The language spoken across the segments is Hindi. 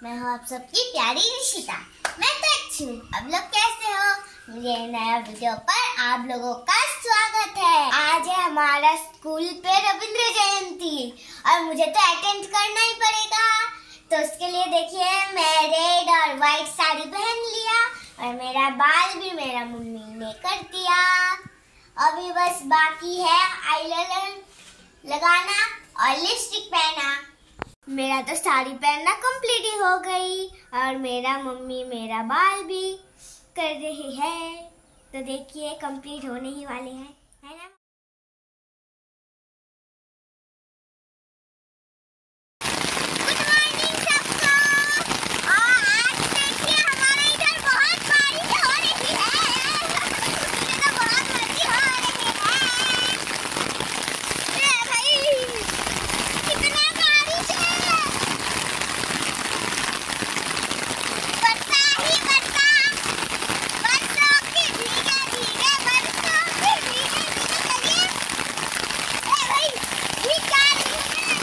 मैं हूँ आप सबकी प्यारी निशिता। मैं तो अच्छी हूँ। अब लोग कैसे हो? मेरे नया वीडियो पर आप लोगों का स्वागत है। आज है हमारा स्कूल पे रविंद्र जयंती और मुझे तो अटेंड करना ही पड़ेगा। तो उसके लिए देखिए मैं रेड और व्हाइट साड़ी पहन लिया और मेरा बाल भी मेरा मम्मी ने कर दिया। अभी बस बाकी है आईलाइनर लगाना और लिपस्टिक पहना। मेरा तो साड़ी पहनना कंप्लीट ही हो गई और मेरा मम्मी मेरा बाल भी कर रही है। तो देखिए कंप्लीट होने ही वाले हैं, है ना। गुड मॉर्निंग सबको। और आज देखिए हमारे इधर बहुत बारिश हो रही है। मुझे तो बहुत मस्ती हो रही है। भाई कितना बारिश है। बरसा ही बरसा, बरसों के भीगे भीगे, बरसों के भीगे भीगे। चलिए भाई भीग जा रही है।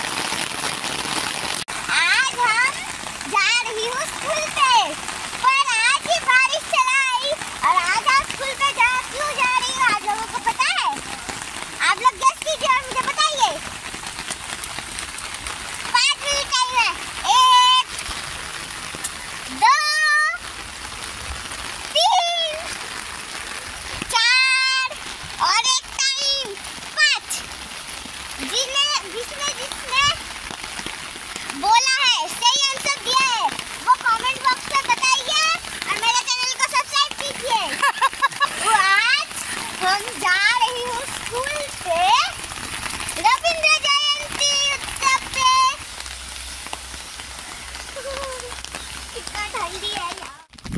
आज हम जा रही हूँ स्कूल पे, पर आज ही बारिश चला आई। और आज आप स्कूल पे क्यों जा रही हो आप लोगों को पता है? आप लोग गेस कीजिए और मुझे बताइए। 5 मिनट टाइम है। 1 2 3 4 और एक टाइम 5। जिसने बोला है, सही आंसर दिया है, वो कमेंट बॉक्स में बताइए और मेरे चैनल को सब्सक्राइब कीजिए। वो आज हम जा रही हूँ स्कूल पे रविंद्र जयंती उत्सव पे। कितना ठंडी है यहाँ।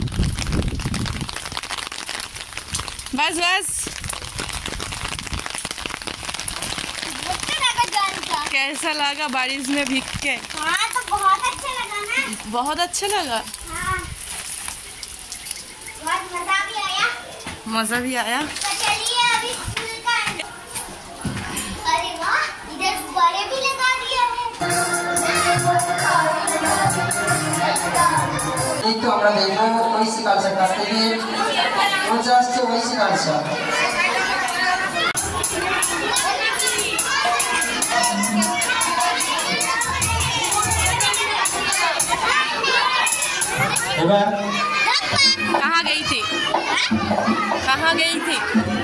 बस अच्छा लगा जाने का। कैसा लगा बारिश में भीग के? हाँ तो बहुत अच्छा लगा ना। बहुत अच्छा लगा। हाँ बहुत मजा भी आया। मजा भी आया। तो चलिए अभी स्कूल का। अरे वाह, इधर गुब्बारे भी लगा दिए हैं। এই তো আমরা দেখবো ঐশী কালচার কাছ থেকে মজা আসছে। ঐশী কালচার এবার कहाँ गई थी? कहाँ गई थी?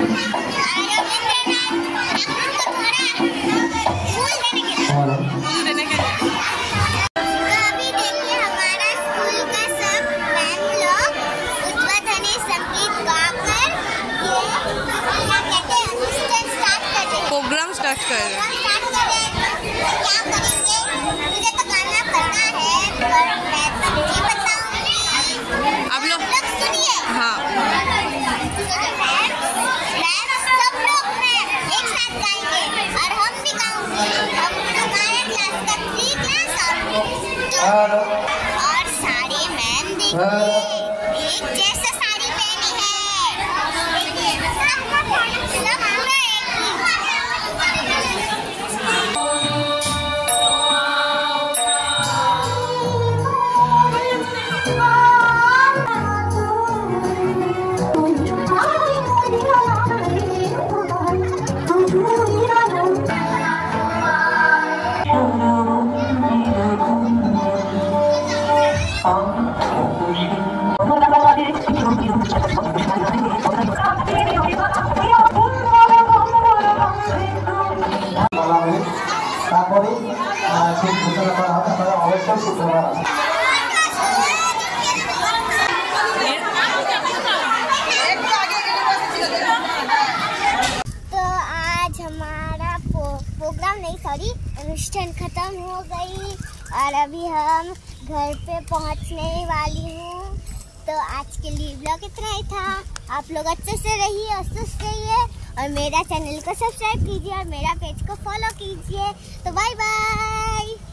फूल देने के लिए। अभी देखिए हमारा स्कूल का सब मैम लोग उद्बोधनी संगीत गाकर ये क्या कहते हैं अनुष्ठान स्टार्ट कर रहे हैं। प्रोग्राम स्टार्ट कर रहे हैं। क्या करेंगे? मुझे तो गाना पता है पर मैं तो नहीं बताऊंगी। आप लोग सुनिए। हाँ सब लोग एक साथ गाएंगे और हम भी गाऊंगी। हम हमारे क्लास का 3 क्लास और सारे मैम देखिए एक जैसा साड़ी पहनी है। सब पूरा তারপরে সেই ঘোষণা করা হবে। আপনারা অবশ্যই শুক্রবার আসবেন। तो आज हमारा प्रोग्राम नहीं सॉरी अनुष्ठान खत्म हो गई और अभी हम घर पे पहुंचने वाली हूँ। तो आज के लिए ब्लॉग इतना ही था। आप लोग अच्छे से रहिए और स्वस्थ रहिए और मेरा चैनल को सब्सक्राइब कीजिए और मेरा पेज को फॉलो कीजिए। तो बाय बाय।